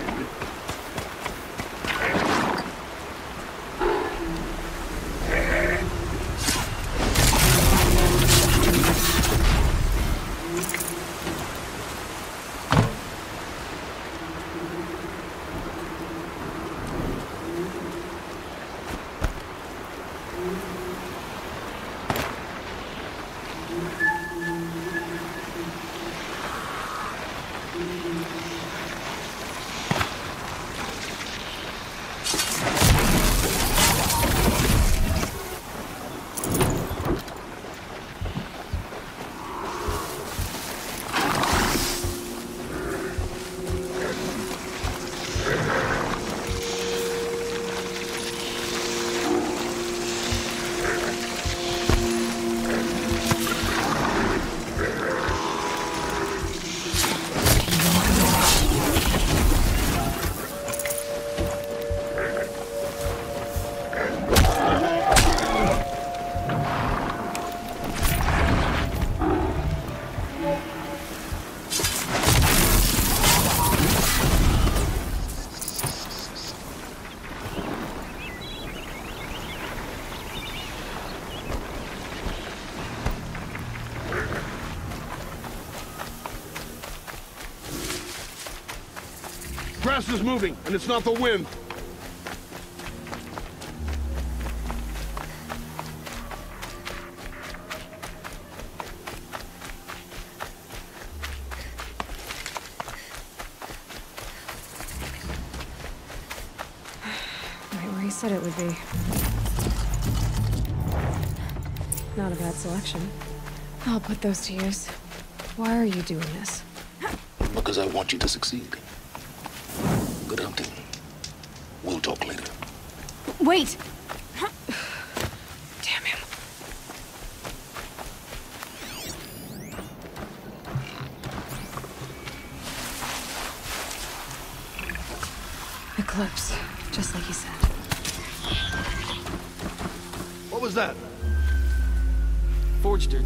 Grass is moving, and it's not the wind. Right where he said it would be. Not a bad selection. I'll put those to use. Why are you doing this? Because I want you to succeed. Good hunting. We'll talk later. Wait! Damn him. Eclipse, just like he said. What was that? Forged her.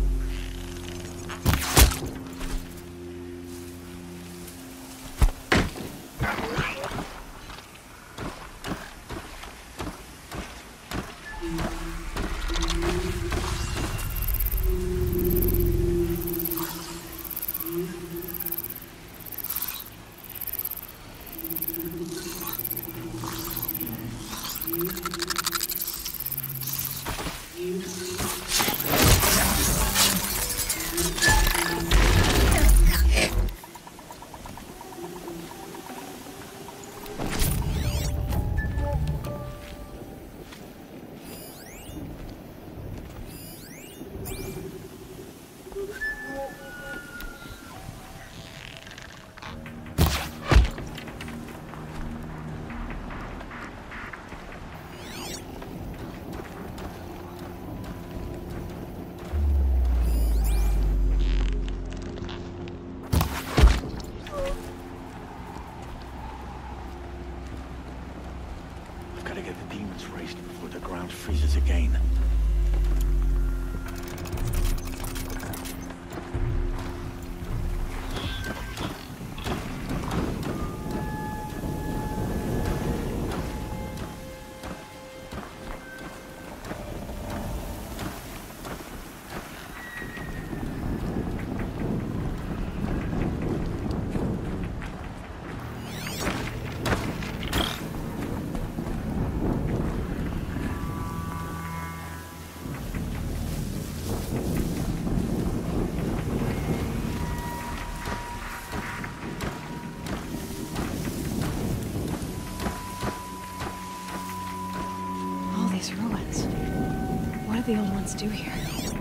freezes again. Ruins. What did the old ones do here?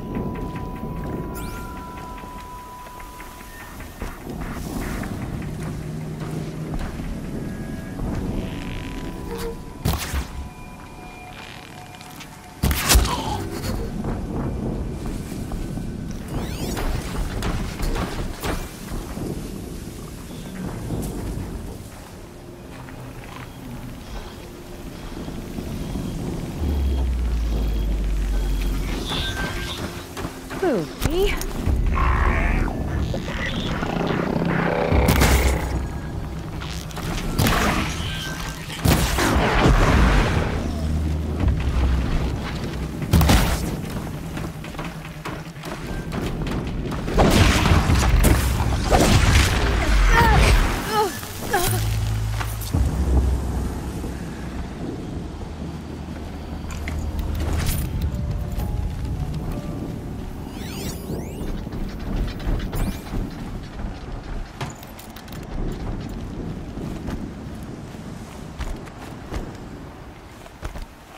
Me?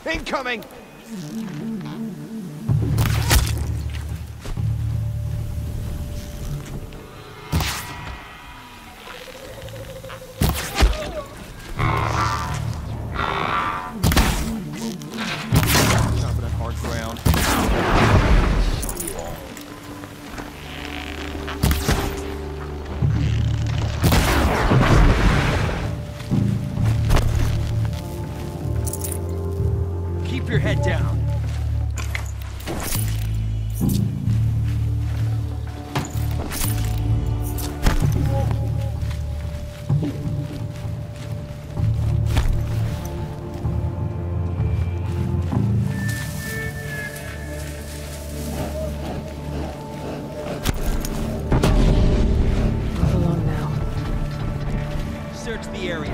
Incoming! Chopping at hard ground. Keep your head down. All alone now. Search the area.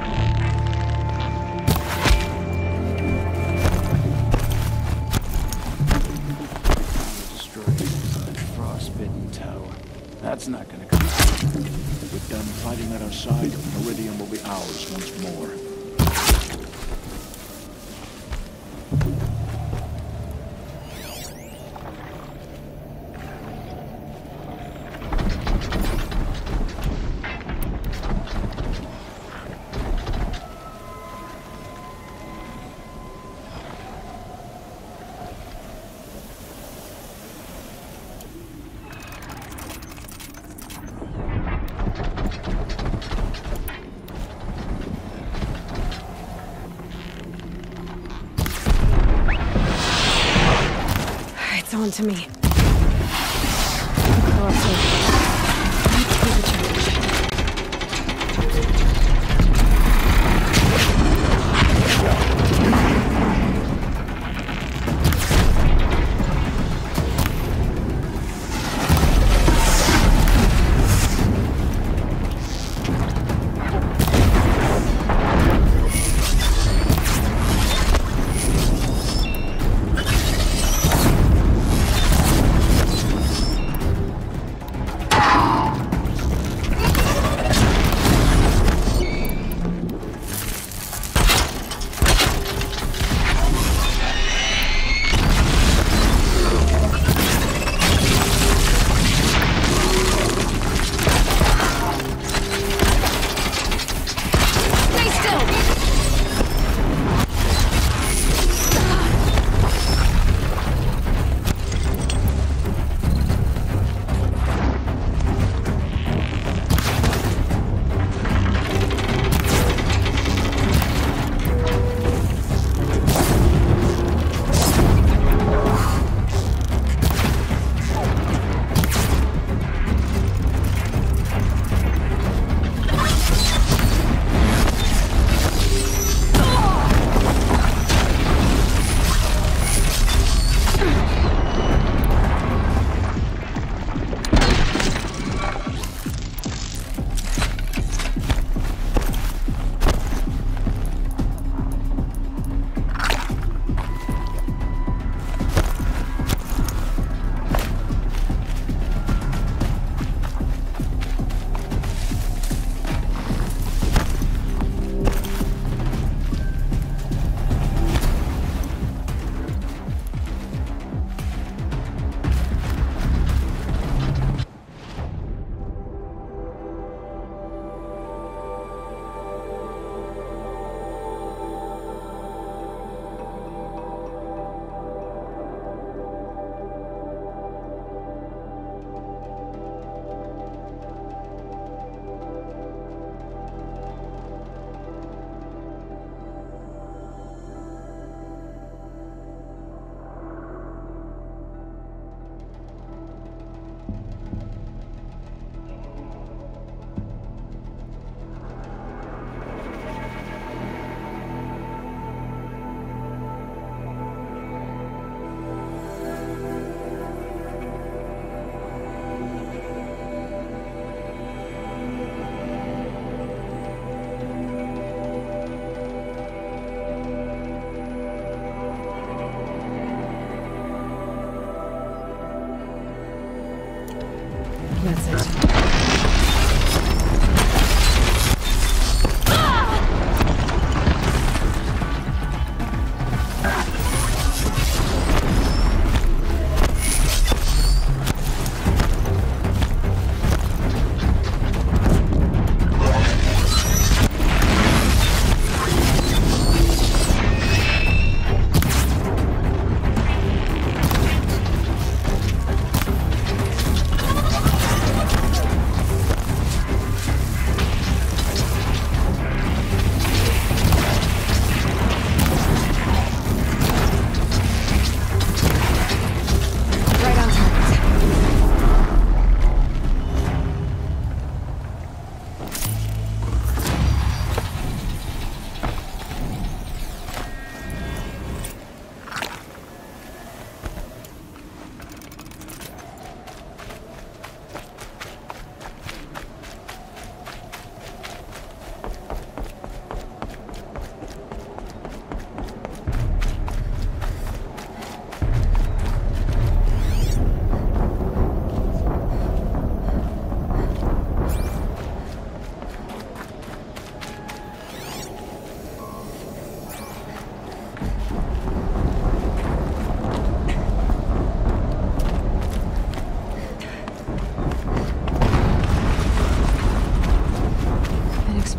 Frostbitten tower. That's not gonna come. With them fighting at our side, Meridian will be ours once more. It's on to me. Go upstairs. Let's give it a challenge.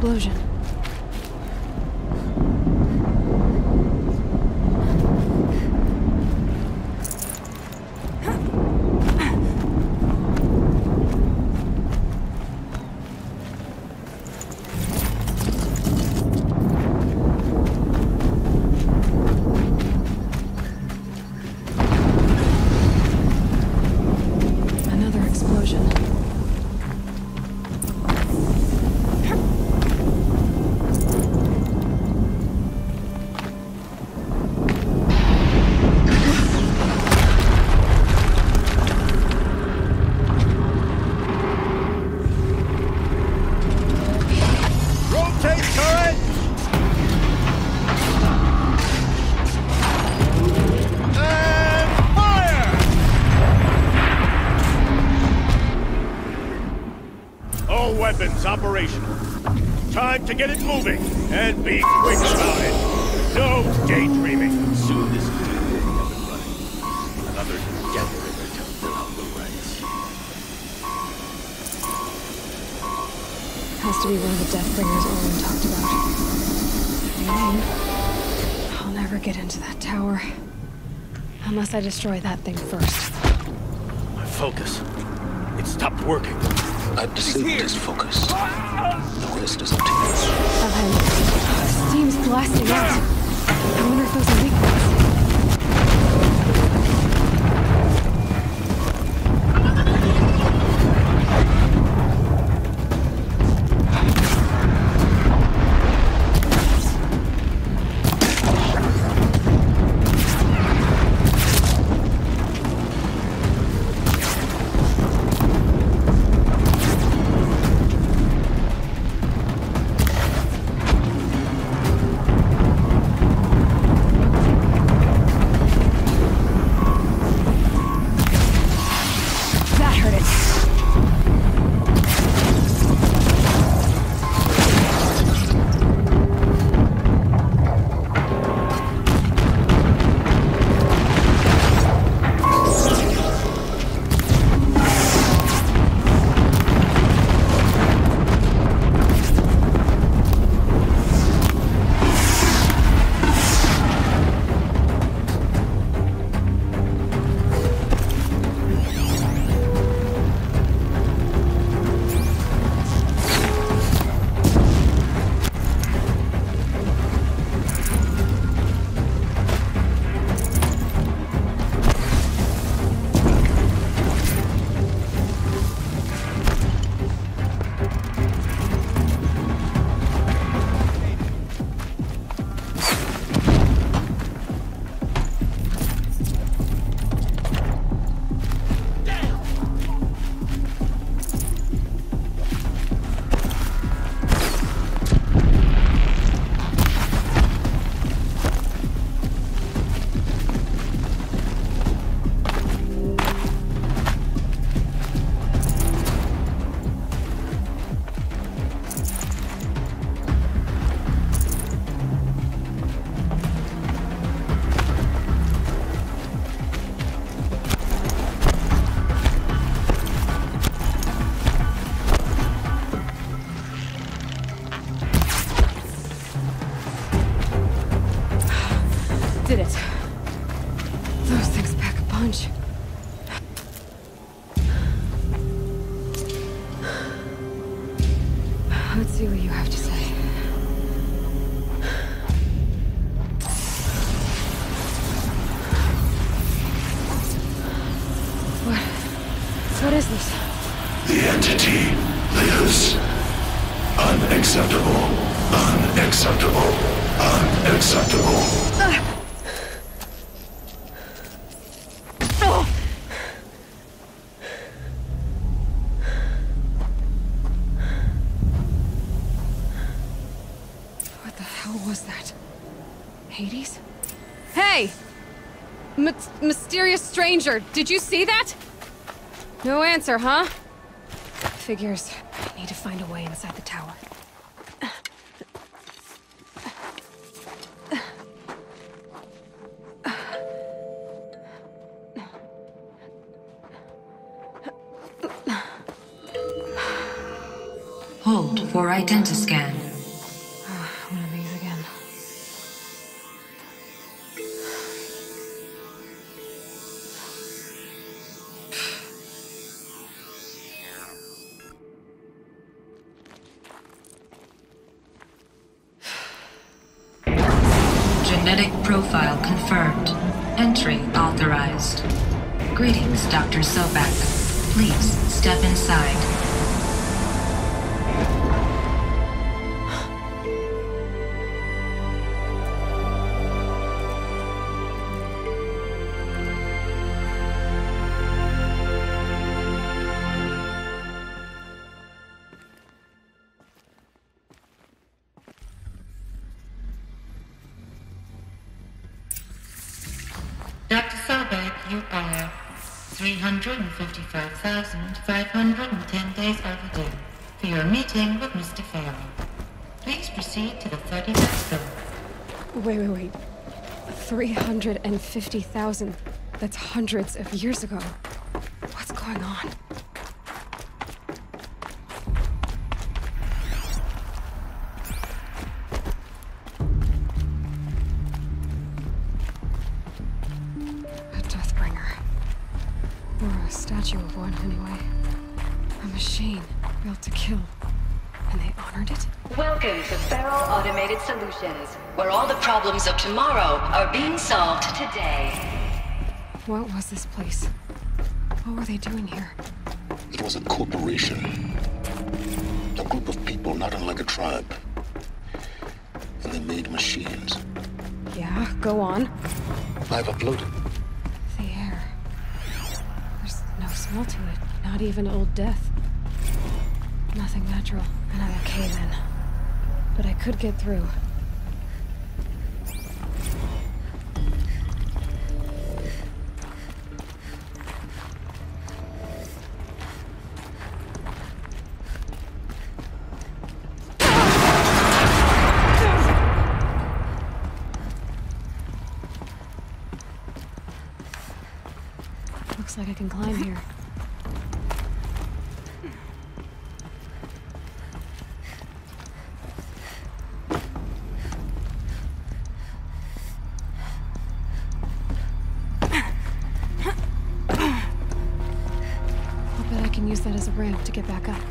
explosion. Another explosion. Rotate turret! And fire! All weapons operational. Time to get it moving, and be quick about it. No daydreaming. Soon this thing will be up and running. Another generator to fill out the ranks. Has to be one of the Deathbringers Owen talked about. Name. I'll never get into that tower. Unless I destroy that thing first. My focus. It stopped working. I've disabled his focus. The rest is up to you. Steam's blasting out. I wonder if those are weak points. That hurt it. Did it. Those things pack a punch. Let's see what you have to say. What is this? The entity lives. Unacceptable. Unacceptable. Unacceptable. What the hell was that? Hades? Hey! Mysterious stranger, did you see that? No answer, huh? Figures. I need to find a way inside the tower. Hold for identiscan. Genetic profile confirmed. Entry authorized. Greetings, Dr. Sobek. Please step inside. Dr. Sobek, you are 355,510 days overdue for your meeting with Mr. Farrell. Please proceed to the 35th floor. Wait. 350,000. That's hundreds of years ago. What's going on? Statue of one, anyway. A machine built to kill. And they honored it? Welcome to Feral Automated Solutions, where all the problems of tomorrow are being solved today. What was this place? What were they doing here? It was a corporation. A group of people not unlike a tribe. And they made machines. Yeah, go on. I've uploaded. The air. There's no smell to it. Not even Old Death. Nothing natural. And I'm okay then. But I could get through. Looks like I can climb here. I'll bet I can use that as a ramp to get back up.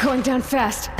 going down fast.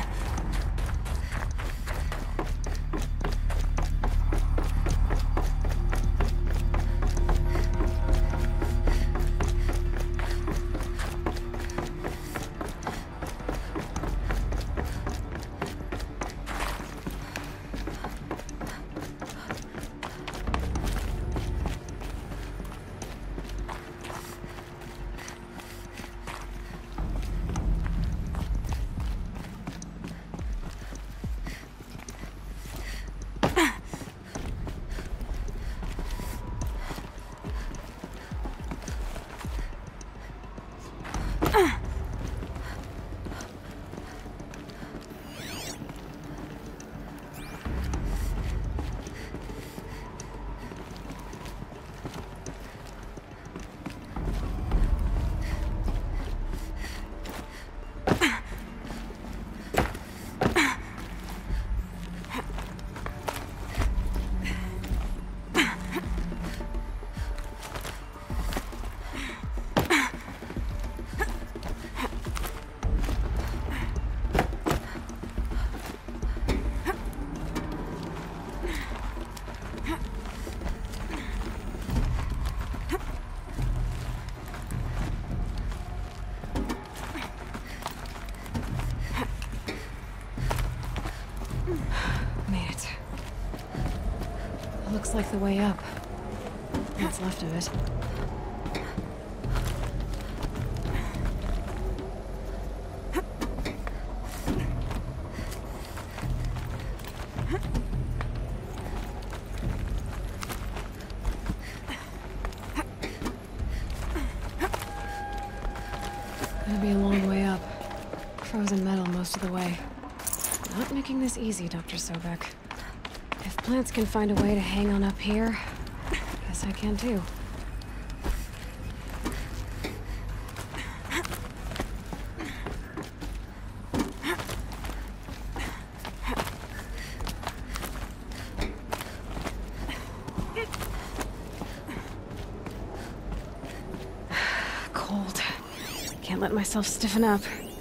Looks like the way up. What's left of it. Gonna be a long way up. Frozen metal most of the way. Not making this easy, Dr. Sobek. If plants can find a way to hang on up here, guess I can too. Cold. Can't let myself stiffen up.